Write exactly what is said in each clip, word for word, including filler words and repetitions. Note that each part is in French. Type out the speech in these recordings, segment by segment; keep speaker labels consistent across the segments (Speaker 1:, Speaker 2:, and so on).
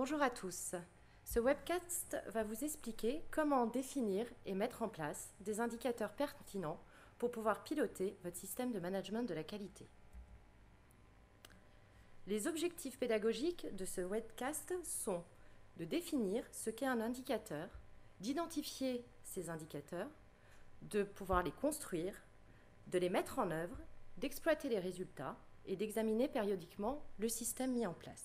Speaker 1: Bonjour à tous. Ce webcast va vous expliquer comment définir et mettre en place des indicateurs pertinents pour pouvoir piloter votre système de management de la qualité. Les objectifs pédagogiques de ce webcast sont de définir ce qu'est un indicateur, d'identifier ces indicateurs, de pouvoir les construire, de les mettre en œuvre, d'exploiter les résultats et d'examiner périodiquement le système mis en place.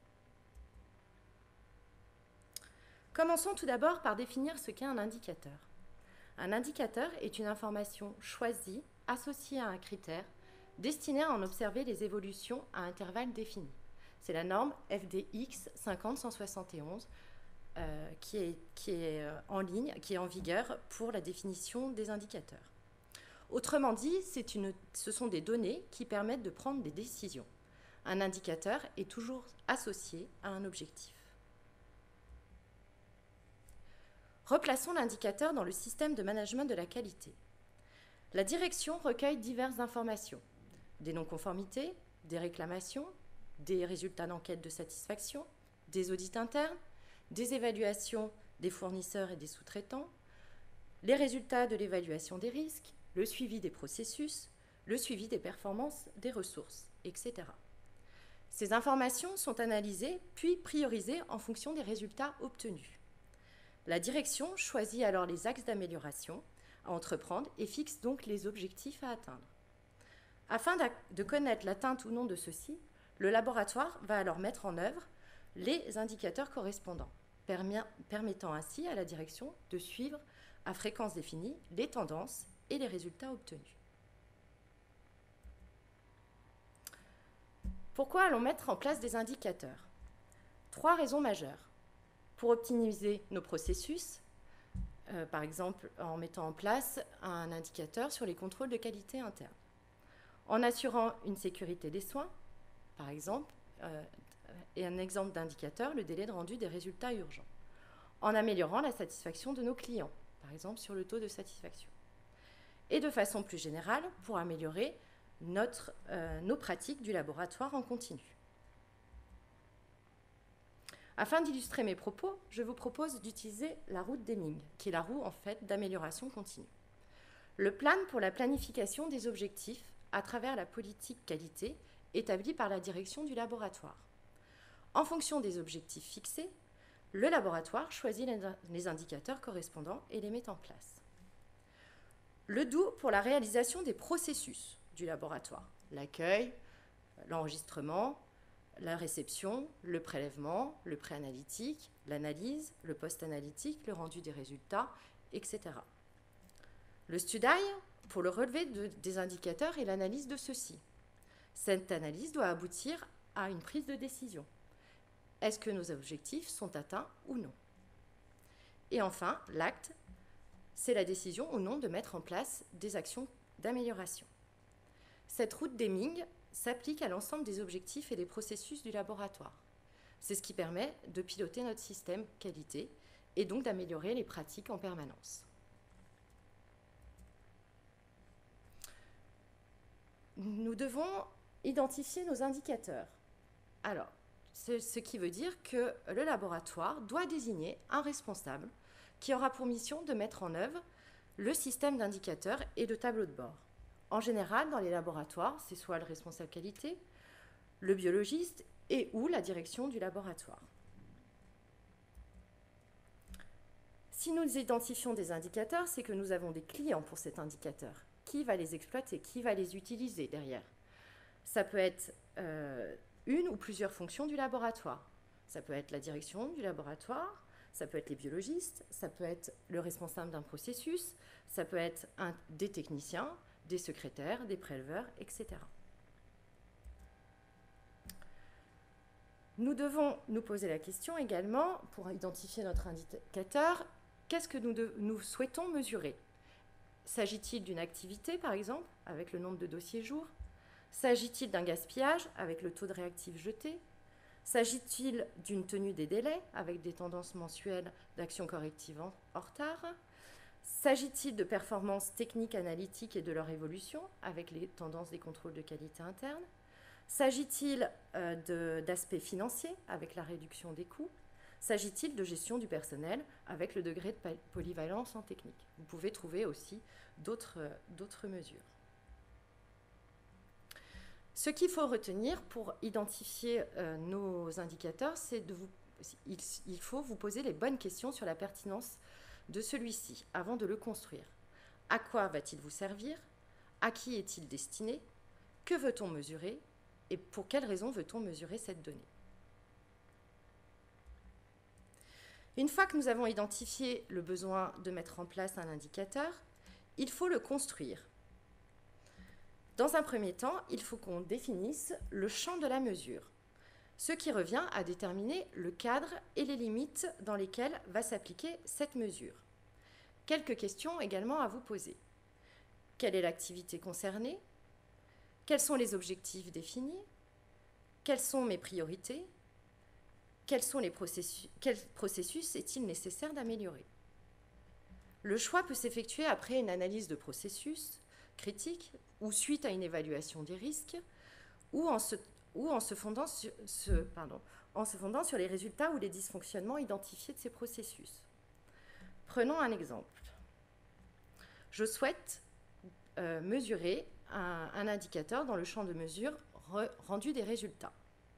Speaker 1: Commençons tout d'abord par définir ce qu'est un indicateur. Un indicateur est une information choisie, associée à un critère, destinée à en observer les évolutions à intervalles définis. C'est la norme F D X cinquante cent soixante et onze euh, qui, est, qui est en ligne, qui est en vigueur pour la définition des indicateurs. Autrement dit, c'est une, ce sont des données qui permettent de prendre des décisions. Un indicateur est toujours associé à un objectif. Replaçons l'indicateur dans le système de management de la qualité. La direction recueille diverses informations, des non-conformités, des réclamations, des résultats d'enquête de satisfaction, des audits internes, des évaluations des fournisseurs et des sous-traitants, les résultats de l'évaluation des risques, le suivi des processus, le suivi des performances des ressources, et cetera. Ces informations sont analysées puis priorisées en fonction des résultats obtenus. La direction choisit alors les axes d'amélioration à entreprendre et fixe donc les objectifs à atteindre. Afin de connaître l'atteinte ou non de ceux-ci, le laboratoire va alors mettre en œuvre les indicateurs correspondants, permettant ainsi à la direction de suivre à fréquence définie les tendances et les résultats obtenus. Pourquoi allons mettre en place des indicateurs? Trois raisons majeures. Pour optimiser nos processus, euh, par exemple en mettant en place un indicateur sur les contrôles de qualité interne, en assurant une sécurité des soins, par exemple, euh, et un exemple d'indicateur, le délai de rendu des résultats urgents, en améliorant la satisfaction de nos clients, par exemple sur le taux de satisfaction, et de façon plus générale pour améliorer notre, euh, nos pratiques du laboratoire en continu. Afin d'illustrer mes propos, je vous propose d'utiliser la roue de Deming, qui est la roue en fait d'amélioration continue. Le plan pour la planification des objectifs à travers la politique qualité établie par la direction du laboratoire. En fonction des objectifs fixés, le laboratoire choisit les indicateurs correspondants et les met en place. Le D O pour la réalisation des processus du laboratoire, l'accueil, l'enregistrement, la réception, le prélèvement, le préanalytique, l'analyse, le post-analytique, le rendu des résultats, et cetera. Le STUDI pour le relevé de, des indicateurs et l'analyse de ceux-ci. Cette analyse doit aboutir à une prise de décision. Est-ce que nos objectifs sont atteints ou non? Et enfin, l'acte, c'est la décision ou non de mettre en place des actions d'amélioration. Cette route Deming s'applique à l'ensemble des objectifs et des processus du laboratoire. C'est ce qui permet de piloter notre système qualité et donc d'améliorer les pratiques en permanence. Nous devons identifier nos indicateurs. Alors, ce qui veut dire que le laboratoire doit désigner un responsable qui aura pour mission de mettre en œuvre le système d'indicateurs et de tableaux de bord. En général, dans les laboratoires, c'est soit le responsable qualité, le biologiste et ou la direction du laboratoire. Si nous identifions des indicateurs, c'est que nous avons des clients pour cet indicateur. Qui va les exploiter? Qui va les utiliser derrière? Ça peut être euh, une ou plusieurs fonctions du laboratoire. Ça peut être la direction du laboratoire, ça peut être les biologistes, ça peut être le responsable d'un processus, ça peut être un, des techniciens, des secrétaires, des préleveurs, et cetera. Nous devons nous poser la question également, pour identifier notre indicateur, qu'est-ce que nous, de, nous souhaitons mesurer? S'agit-il d'une activité, par exemple, avec le nombre de dossiers jour? S'agit-il d'un gaspillage, avec le taux de réactifs jetés? S'agit-il d'une tenue des délais, avec des tendances mensuelles d'actions correctives en, en retard? S'agit-il de performances techniques, analytiques et de leur évolution, avec les tendances des contrôles de qualité interne? S'agit-il euh, d'aspects financiers avec la réduction des coûts? S'agit-il de gestion du personnel avec le degré de polyvalence en technique? Vous pouvez trouver aussi d'autres d'autres mesures. Ce qu'il faut retenir pour identifier euh, nos indicateurs, c'est de vous, il, il faut vous poser les bonnes questions sur la pertinence de celui-ci avant de le construire. À quoi va-t-il vous servir? À qui est-il destiné? Que veut-on mesurer? Et pour quelles raisons veut-on mesurer cette donnée? Une fois que nous avons identifié le besoin de mettre en place un indicateur, il faut le construire. Dans un premier temps, il faut qu'on définisse le champ de la mesure, ce qui revient à déterminer le cadre et les limites dans lesquelles va s'appliquer cette mesure. Quelques questions également à vous poser. Quelle est l'activité concernée? Quels sont les objectifs définis? Quelles sont mes priorités? Quels, sont les processus, quel processus est-il nécessaire d'améliorer? Le choix peut s'effectuer après une analyse de processus critique ou suite à une évaluation des risques ou en se, ou en se, fondant, sur, se, pardon, en se fondant sur les résultats ou les dysfonctionnements identifiés de ces processus. Prenons un exemple. Je souhaite euh, mesurer un, un indicateur dans le champ de mesure re, rendu des résultats.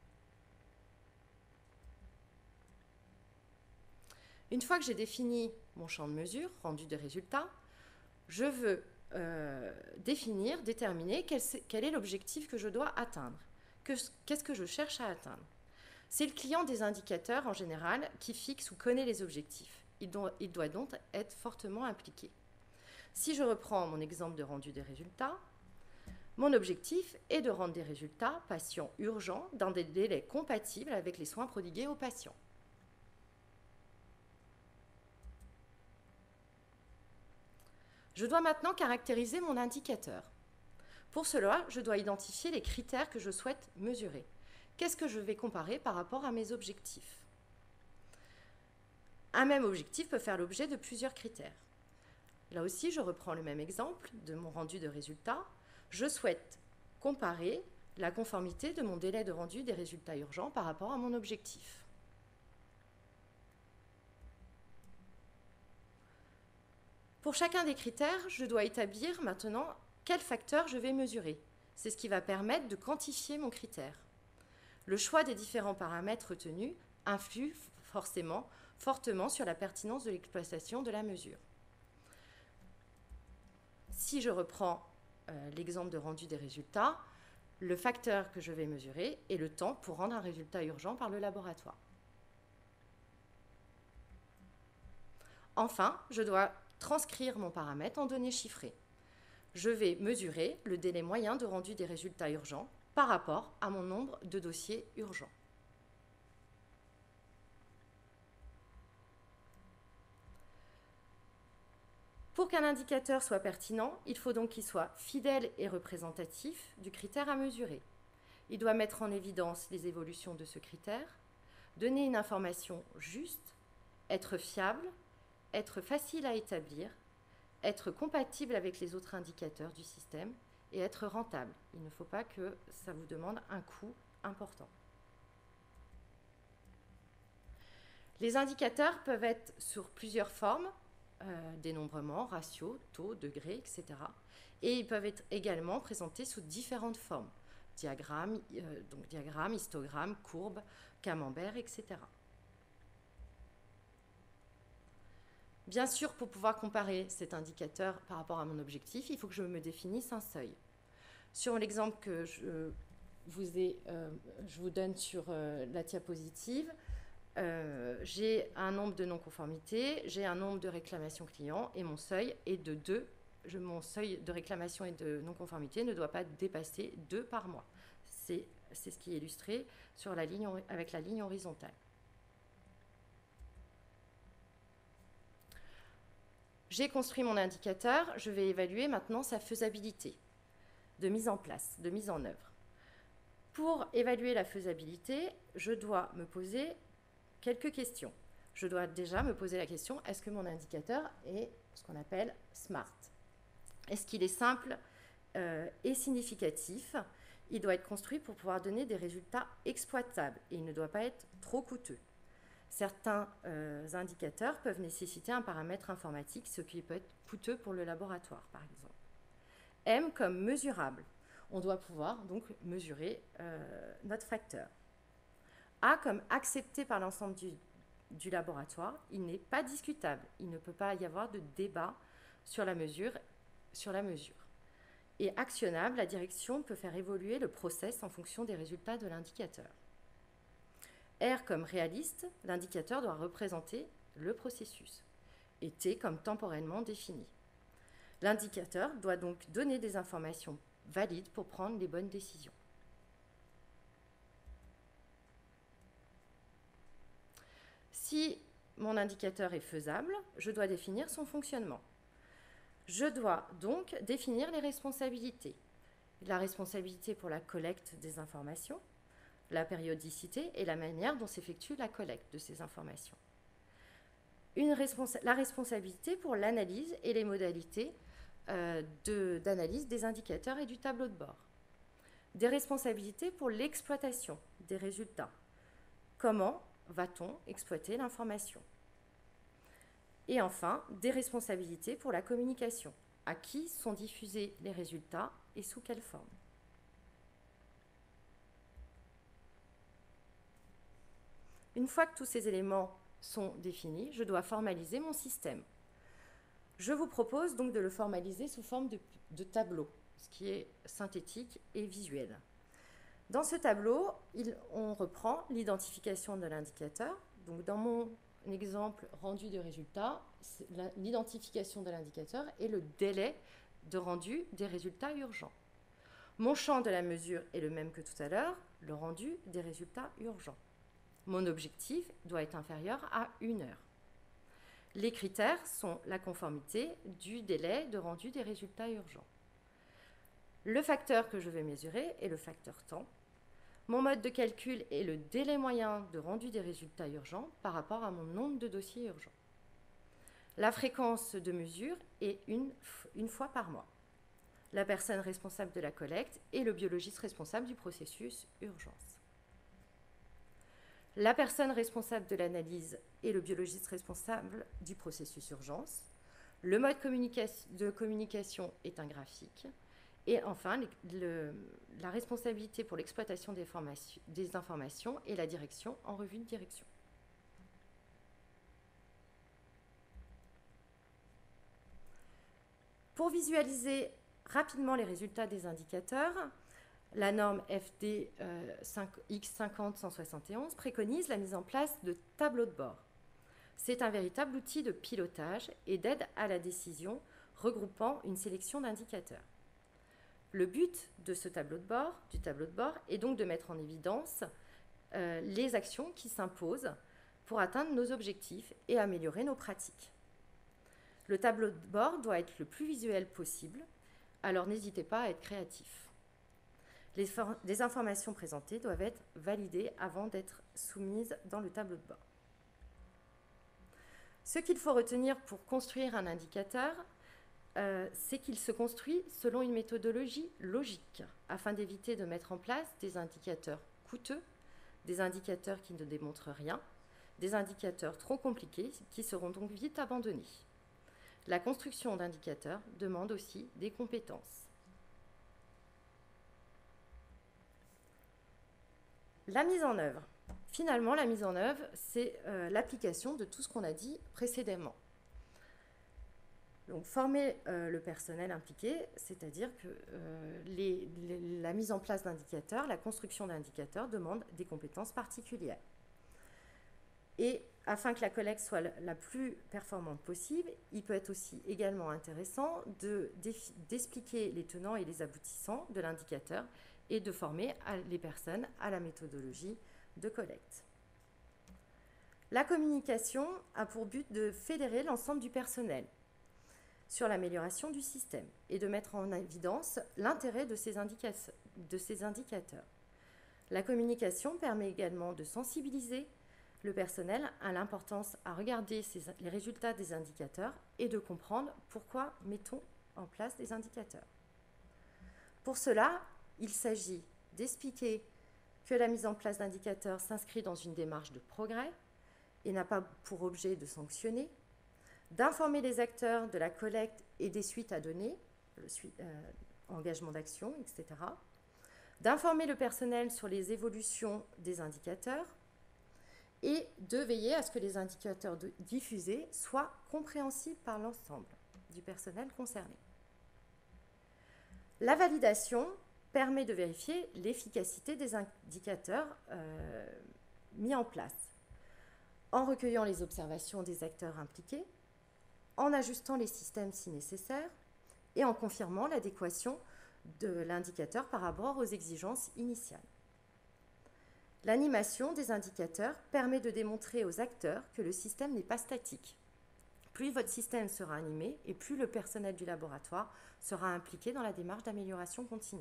Speaker 1: Une fois que j'ai défini mon champ de mesure, rendu des résultats, je veux euh, définir, déterminer quel, quel est l'objectif que je dois atteindre. Qu'est-ce que je cherche à atteindre? C'est le client des indicateurs en général qui fixe ou connaît les objectifs. Il doit, il doit donc être fortement impliqué. Si je reprends mon exemple de rendu des résultats, mon objectif est de rendre des résultats patients urgents dans des délais compatibles avec les soins prodigués aux patients. Je dois maintenant caractériser mon indicateur. Pour cela, je dois identifier les critères que je souhaite mesurer. Qu'est-ce que je vais comparer par rapport à mes objectifs? Un même objectif peut faire l'objet de plusieurs critères. Là aussi, je reprends le même exemple de mon rendu de résultats. Je souhaite comparer la conformité de mon délai de rendu des résultats urgents par rapport à mon objectif. Pour chacun des critères, je dois établir maintenant quel facteur je vais mesurer. C'est ce qui va permettre de quantifier mon critère. Le choix des différents paramètres retenus influe forcément fortement sur la pertinence de l'exploitation de la mesure. Si je reprends euh, l'exemple de rendu des résultats, le facteur que je vais mesurer est le temps pour rendre un résultat urgent par le laboratoire. Enfin, je dois transcrire mon paramètre en données chiffrées. Je vais mesurer le délai moyen de rendu des résultats urgents par rapport à mon nombre de dossiers urgents. Pour qu'un indicateur soit pertinent, il faut donc qu'il soit fidèle et représentatif du critère à mesurer. Il doit mettre en évidence les évolutions de ce critère, donner une information juste, être fiable, être facile à établir, être compatible avec les autres indicateurs du système et être rentable. Il ne faut pas que ça vous demande un coût important. Les indicateurs peuvent être sur plusieurs formes, euh, dénombrement, ratio, taux, degré, et cetera. Et ils peuvent être également présentés sous différentes formes, diagrammes, euh, donc diagramme, histogramme, courbe, camembert, et cetera. Bien sûr, pour pouvoir comparer cet indicateur par rapport à mon objectif, il faut que je me définisse un seuil. Sur l'exemple que je vous, ai, euh, je vous donne sur euh, la diapositive, euh, j'ai un nombre de non-conformités, j'ai un nombre de réclamations clients et mon seuil est de deux. Je, mon seuil de réclamation et de non-conformité ne doit pas dépasser deux par mois. C'est ce qui est illustré sur la ligne, avec la ligne horizontale. J'ai construit mon indicateur, je vais évaluer maintenant sa faisabilité de mise en place, de mise en œuvre. Pour évaluer la faisabilité, je dois me poser quelques questions. Je dois déjà me poser la question, est-ce que mon indicateur est ce qu'on appelle SMART? Est-ce qu'il est simple euh, et significatif? Il doit être construit pour pouvoir donner des résultats exploitables et il ne doit pas être trop coûteux. Certains euh, indicateurs peuvent nécessiter un paramètre informatique, ce qui peut être coûteux pour le laboratoire, par exemple. M comme mesurable. On doit pouvoir donc mesurer euh, notre facteur. A comme accepté par l'ensemble du, du laboratoire. Il n'est pas discutable. Il ne peut pas y avoir de débat sur la mesure. Sur la mesure. Et actionnable, la direction peut faire évoluer le process en fonction des résultats de l'indicateur. R comme réaliste, l'indicateur doit représenter le processus. Et T comme temporellement défini. L'indicateur doit donc donner des informations valides pour prendre les bonnes décisions. Si mon indicateur est faisable, je dois définir son fonctionnement. Je dois donc définir les responsabilités. La responsabilité pour la collecte des informations, la périodicité et la manière dont s'effectue la collecte de ces informations. Une responsa- la responsabilité pour l'analyse et les modalités euh, de, d'analyse des indicateurs et du tableau de bord. Des responsabilités pour l'exploitation des résultats. Comment va-t-on exploiter l'information? Et enfin, des responsabilités pour la communication. À qui sont diffusés les résultats et sous quelle forme? Une fois que tous ces éléments sont définis, je dois formaliser mon système. Je vous propose donc de le formaliser sous forme de, de tableau, ce qui est synthétique et visuel. Dans ce tableau, il, on reprend l'identification de l'indicateur. Donc dans mon exemple rendu de résultats, l'identification de l'indicateur et le délai de rendu des résultats urgents. Mon champ de la mesure est le même que tout à l'heure, le rendu des résultats urgents. Mon objectif doit être inférieur à une heure. Les critères sont la conformité du délai de rendu des résultats urgents. Le facteur que je vais mesurer est le facteur temps. Mon mode de calcul est le délai moyen de rendu des résultats urgents par rapport à mon nombre de dossiers urgents. La fréquence de mesure est une, une fois par mois. La personne responsable de la collecte est le biologiste responsable du processus urgence. La personne responsable de l'analyse est le biologiste responsable du processus urgence. Le mode de communication est un graphique. Et enfin, le, le, la responsabilité pour l'exploitation des, des informations est la direction en revue de direction. Pour visualiser rapidement les résultats des indicateurs, la norme F D euh, X cinquante cent soixante et onze préconise la mise en place de tableaux de bord. C'est un véritable outil de pilotage et d'aide à la décision regroupant une sélection d'indicateurs. Le but de ce tableau de bord, du tableau de bord est donc de mettre en évidence euh, les actions qui s'imposent pour atteindre nos objectifs et améliorer nos pratiques. Le tableau de bord doit être le plus visuel possible, alors n'hésitez pas à être créatif. Les, les informations présentées doivent être validées avant d'être soumises dans le tableau de bord. Ce qu'il faut retenir pour construire un indicateur, euh, c'est qu'il se construit selon une méthodologie logique, afin d'éviter de mettre en place des indicateurs coûteux, des indicateurs qui ne démontrent rien, des indicateurs trop compliqués qui seront donc vite abandonnés. La construction d'indicateurs demande aussi des compétences. La mise en œuvre. Finalement, la mise en œuvre, c'est euh, l'application de tout ce qu'on a dit précédemment. Donc, former euh, le personnel impliqué, c'est-à-dire que euh, les, les, la mise en place d'indicateurs, la construction d'indicateurs demande des compétences particulières. Et afin que la collecte soit la plus performante possible, il peut être aussi également intéressant de, d'expliquer les tenants et les aboutissants de l'indicateur et de former les personnes à la méthodologie de collecte. La communication a pour but de fédérer l'ensemble du personnel sur l'amélioration du système et de mettre en évidence l'intérêt de ces indica- de ces indicateurs. La communication permet également de sensibiliser le personnel à l'importance à regarder ces, les résultats des indicateurs et de comprendre pourquoi mettons en place des indicateurs. Pour cela, il s'agit d'expliquer que la mise en place d'indicateurs s'inscrit dans une démarche de progrès et n'a pas pour objet de sanctionner, d'informer les acteurs de la collecte et des suites à donner, le suite, euh, engagement d'action, et cetera, d'informer le personnel sur les évolutions des indicateurs et de veiller à ce que les indicateurs de, diffusés soient compréhensibles par l'ensemble du personnel concerné. La validation permet de vérifier l'efficacité des indicateurs euh, mis en place, en recueillant les observations des acteurs impliqués, en ajustant les systèmes si nécessaire et en confirmant l'adéquation de l'indicateur par rapport aux exigences initiales. L'animation des indicateurs permet de démontrer aux acteurs que le système n'est pas statique. Plus votre système sera animé et plus le personnel du laboratoire sera impliqué dans la démarche d'amélioration continue.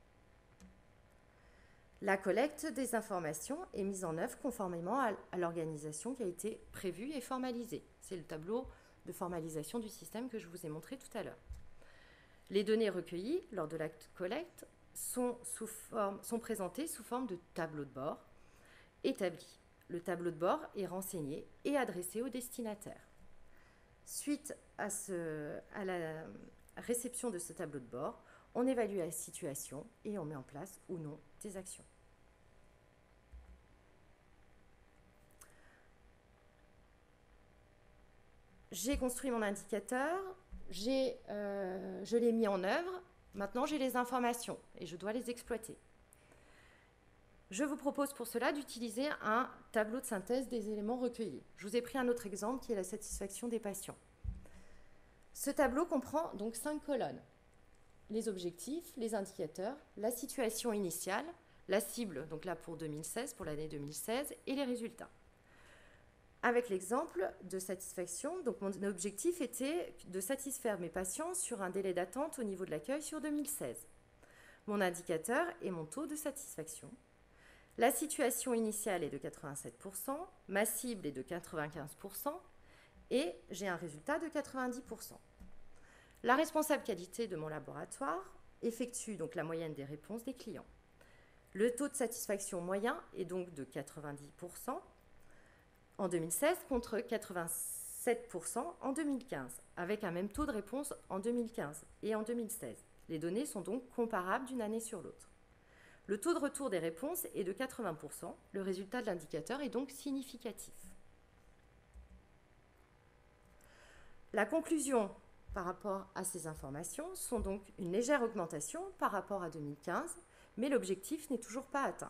Speaker 1: La collecte des informations est mise en œuvre conformément à l'organisation qui a été prévue et formalisée. C'est le tableau de formalisation du système que je vous ai montré tout à l'heure. Les données recueillies lors de la collecte sont, sous forme, sont présentées sous forme de tableau de bord établi. Le tableau de bord est renseigné et adressé au destinataire. Suite à, ce, à la réception de ce tableau de bord, on évalue la situation et on met en place ou non des actions. J'ai construit mon indicateur, j'ai, euh, je l'ai mis en œuvre, maintenant j'ai les informations et je dois les exploiter. Je vous propose pour cela d'utiliser un tableau de synthèse des éléments recueillis. Je vous ai pris un autre exemple qui est la satisfaction des patients. Ce tableau comprend donc cinq colonnes. Les objectifs, les indicateurs, la situation initiale, la cible, donc là pour deux mille seize, pour l'année deux mille seize, et les résultats. Avec l'exemple de satisfaction, donc mon objectif était de satisfaire mes patients sur un délai d'attente au niveau de l'accueil sur deux mille seize. Mon indicateur est mon taux de satisfaction. La situation initiale est de quatre-vingt-sept pour cent, ma cible est de quatre-vingt-quinze pour cent et j'ai un résultat de quatre-vingt-dix pour cent. La responsable qualité de mon laboratoire effectue donc la moyenne des réponses des clients. Le taux de satisfaction moyen est donc de quatre-vingt-dix pour cent en deux mille seize contre quatre-vingt-sept pour cent en deux mille quinze, avec un même taux de réponse en deux mille quinze et en deux mille seize. Les données sont donc comparables d'une année sur l'autre. Le taux de retour des réponses est de quatre-vingts pour cent. Le résultat de l'indicateur est donc significatif. La conclusion par rapport à ces informations sont donc une légère augmentation par rapport à deux mille quinze, mais l'objectif n'est toujours pas atteint.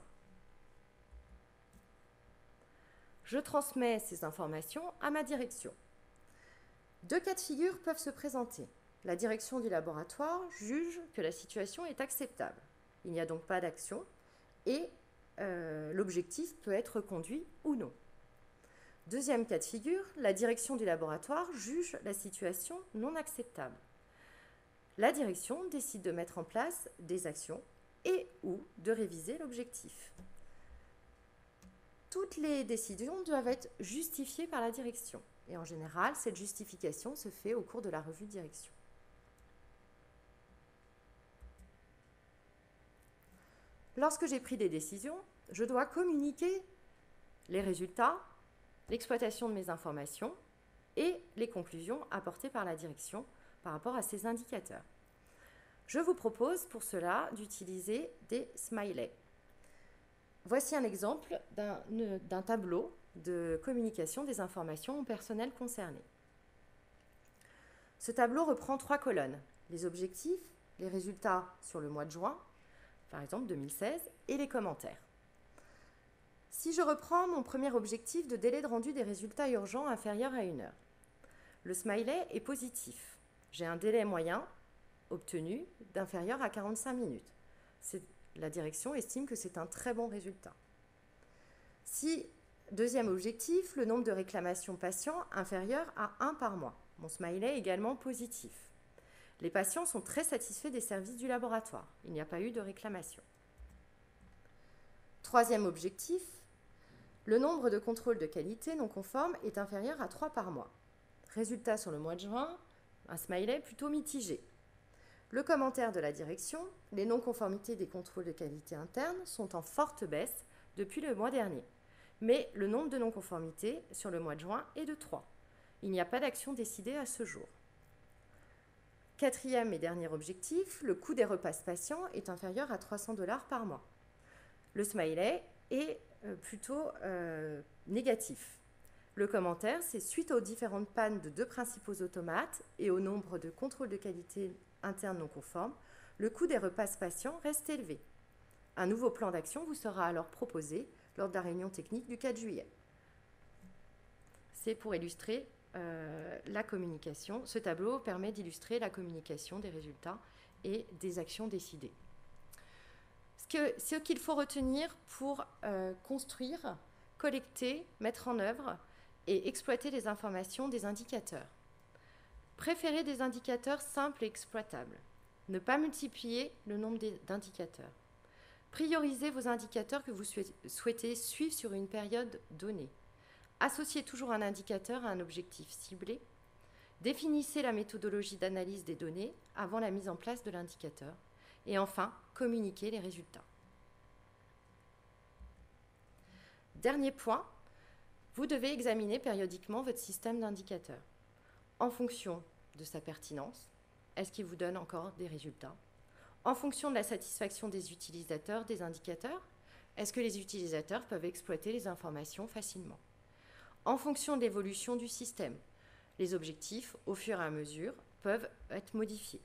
Speaker 1: Je transmets ces informations à ma direction. Deux cas de figure peuvent se présenter. La direction du laboratoire juge que la situation est acceptable. Il n'y a donc pas d'action et euh, l'objectif peut être conduit ou non. Deuxième cas de figure, la direction du laboratoire juge la situation non acceptable. La direction décide de mettre en place des actions et ou de réviser l'objectif. Toutes les décisions doivent être justifiées par la direction et en général, cette justification se fait au cours de la revue de direction. Lorsque j'ai pris des décisions, je dois communiquer les résultats, l'exploitation de mes informations et les conclusions apportées par la direction par rapport à ces indicateurs. Je vous propose pour cela d'utiliser des smileys. Voici un exemple d'un d'un tableau de communication des informations au personnel concerné. Ce tableau reprend trois colonnes, les objectifs, les résultats sur le mois de juin, par exemple deux mille seize, et les commentaires. Si je reprends mon premier objectif de délai de rendu des résultats urgents inférieur à une heure, le smiley est positif. J'ai un délai moyen obtenu d'inférieur à quarante-cinq minutes. La direction estime que c'est un très bon résultat. Si, deuxième objectif, le nombre de réclamations patients inférieur à un par mois. Mon smiley est également positif. Les patients sont très satisfaits des services du laboratoire. Il n'y a pas eu de réclamation. Troisième objectif, le nombre de contrôles de qualité non conformes est inférieur à trois par mois. Résultat sur le mois de juin, un smiley plutôt mitigé. Le commentaire de la direction, les non-conformités des contrôles de qualité interne sont en forte baisse depuis le mois dernier. Mais le nombre de non-conformités sur le mois de juin est de trois. Il n'y a pas d'action décidée à ce jour. Quatrième et dernier objectif, le coût des repas patients est inférieur à trois cents dollars par mois. Le smiley est euh, plutôt euh, négatif. Le commentaire, c'est suite aux différentes pannes de deux principaux automates et au nombre de contrôles de qualité interne non conformes, le coût des repas patients reste élevé. Un nouveau plan d'action vous sera alors proposé lors de la réunion technique du quatre juillet. C'est pour illustrer euh, la communication. Ce tableau permet d'illustrer la communication des résultats et des actions décidées. Ce que, ce qu'il faut retenir pour euh, construire, collecter, mettre en œuvre et exploiter les informations des indicateurs. Préférez des indicateurs simples et exploitables. Ne pas multiplier le nombre d'indicateurs. Priorisez vos indicateurs que vous souhaitez suivre sur une période donnée. Associez toujours un indicateur à un objectif ciblé. Définissez la méthodologie d'analyse des données avant la mise en place de l'indicateur. Et enfin, communiquez les résultats. Dernier point, vous devez examiner périodiquement votre système d'indicateurs. En fonction de sa pertinence, est-ce qu'il vous donne encore des résultats? En fonction de la satisfaction des utilisateurs des indicateurs, est-ce que les utilisateurs peuvent exploiter les informations facilement? En fonction de l'évolution du système, les objectifs, au fur et à mesure, peuvent être modifiés.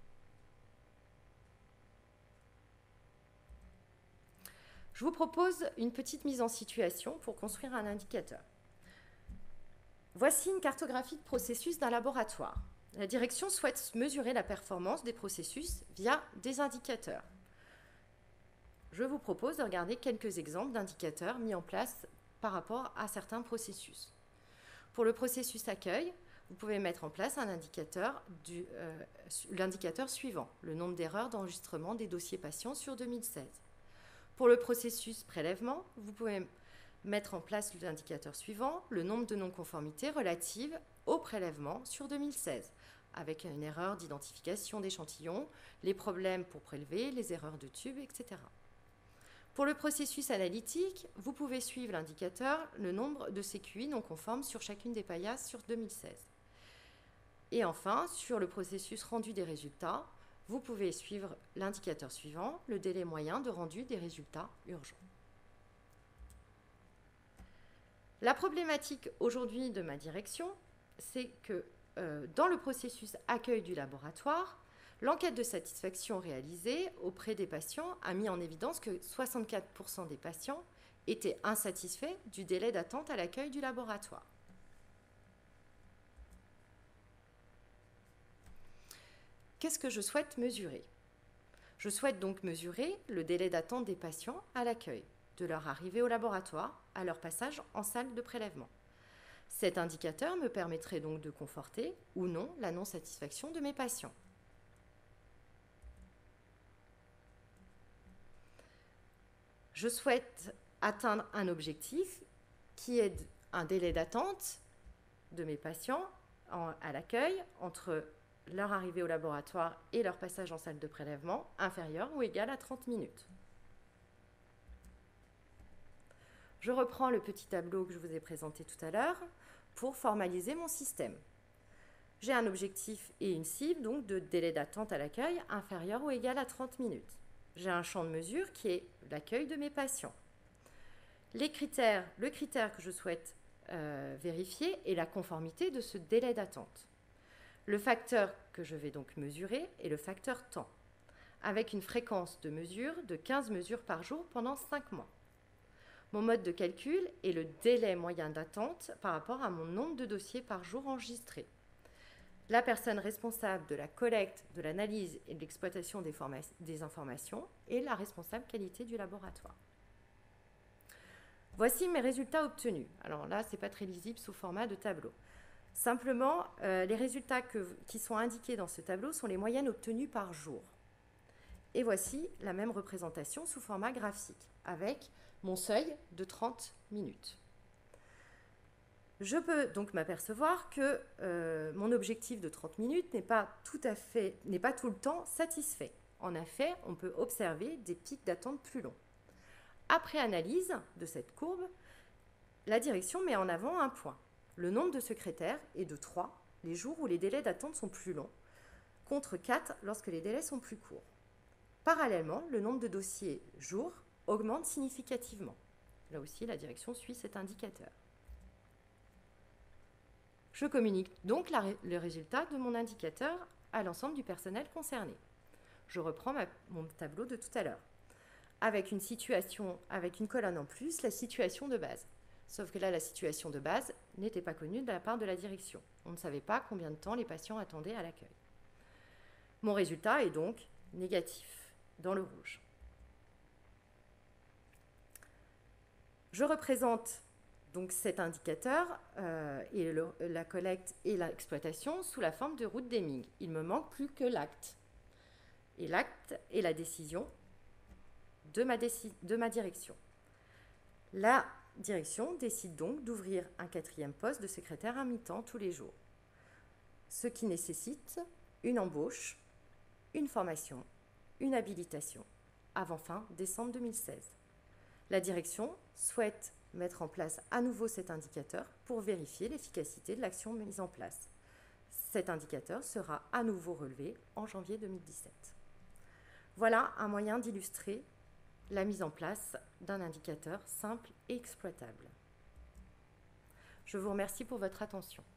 Speaker 1: Je vous propose une petite mise en situation pour construire un indicateur. Voici une cartographie de processus d'un laboratoire. La direction souhaite mesurer la performance des processus via des indicateurs. Je vous propose de regarder quelques exemples d'indicateurs mis en place par rapport à certains processus. Pour le processus accueil, vous pouvez mettre en place un indicateur, du, euh, l'indicateur suivant, le nombre d'erreurs d'enregistrement des dossiers patients sur deux mille seize. Pour le processus prélèvement, vous pouvez mettre en place l'indicateur suivant, le nombre de non-conformités relatives au prélèvement sur deux mille seize, avec une erreur d'identification d'échantillons, les problèmes pour prélever, les erreurs de tube, et cetera. Pour le processus analytique, vous pouvez suivre l'indicateur, le nombre de C Q I non conformes sur chacune des paillasses sur deux mille seize. Et enfin, sur le processus rendu des résultats, vous pouvez suivre l'indicateur suivant, le délai moyen de rendu des résultats urgents. La problématique aujourd'hui de ma direction, c'est que euh, dans le processus accueil du laboratoire, l'enquête de satisfaction réalisée auprès des patients a mis en évidence que soixante-quatre pour cent des patients étaient insatisfaits du délai d'attente à l'accueil du laboratoire. Qu'est-ce que je souhaite mesurer? Je souhaite donc mesurer le délai d'attente des patients à l'accueil, de leur arrivée au laboratoire à leur passage en salle de prélèvement. Cet indicateur me permettrait donc de conforter ou non la non-satisfaction de mes patients. Je souhaite atteindre un objectif qui est un délai d'attente de mes patients en, à l'accueil entre leur arrivée au laboratoire et leur passage en salle de prélèvement inférieur ou égal à trente minutes. Je reprends le petit tableau que je vous ai présenté tout à l'heure pour formaliser mon système. J'ai un objectif et une cible donc de délai d'attente à l'accueil inférieur ou égal à trente minutes. J'ai un champ de mesure qui est l'accueil de mes patients. Les critères, le critère que je souhaite euh, vérifier est la conformité de ce délai d'attente. Le facteur que je vais donc mesurer est le facteur temps, avec une fréquence de mesure de quinze mesures par jour pendant cinq mois. Mon mode de calcul est le délai moyen d'attente par rapport à mon nombre de dossiers par jour enregistrés. La personne responsable de la collecte, de l'analyse et de l'exploitation des, des informations est la responsable qualité du laboratoire. Voici mes résultats obtenus. Alors là, ce n'est pas très lisible sous format de tableau. Simplement, euh, les résultats que, qui sont indiqués dans ce tableau sont les moyennes obtenues par jour. Et voici la même représentation sous format graphique, avec mon seuil de trente minutes. Je peux donc m'apercevoir que euh, mon objectif de trente minutes n'est pas tout à fait, n'est pas tout le temps satisfait. En effet, on peut observer des pics d'attente plus longs. Après analyse de cette courbe, la direction met en avant un point. Le nombre de secrétaires est de trois les jours où les délais d'attente sont plus longs, contre quatre lorsque les délais sont plus courts. Parallèlement, le nombre de dossiers jours augmente significativement. Là aussi, la direction suit cet indicateur. Je communique donc la, le résultat de mon indicateur à l'ensemble du personnel concerné. Je reprends ma, mon tableau de tout à l'heure. Avec une situation, avec une colonne en plus, la situation de base. Sauf que là, la situation de base n'était pas connue de la part de la direction. On ne savait pas combien de temps les patients attendaient à l'accueil. Mon résultat est donc négatif, dans le rouge. Je représente donc cet indicateur euh, et le, la collecte et l'exploitation sous la forme de route d'Hamming. Il me manque plus que l'acte. Et l'acte est la décision de ma, déci de ma direction. La direction décide donc d'ouvrir un quatrième poste de secrétaire à mi-temps tous les jours, ce qui nécessite une embauche, une formation, une habilitation, avant fin décembre deux mille seize. La direction souhaite mettre en place à nouveau cet indicateur pour vérifier l'efficacité de l'action mise en place. Cet indicateur sera à nouveau relevé en janvier deux mille dix-sept. Voilà un moyen d'illustrer la mise en place d'un indicateur simple et exploitable. Je vous remercie pour votre attention.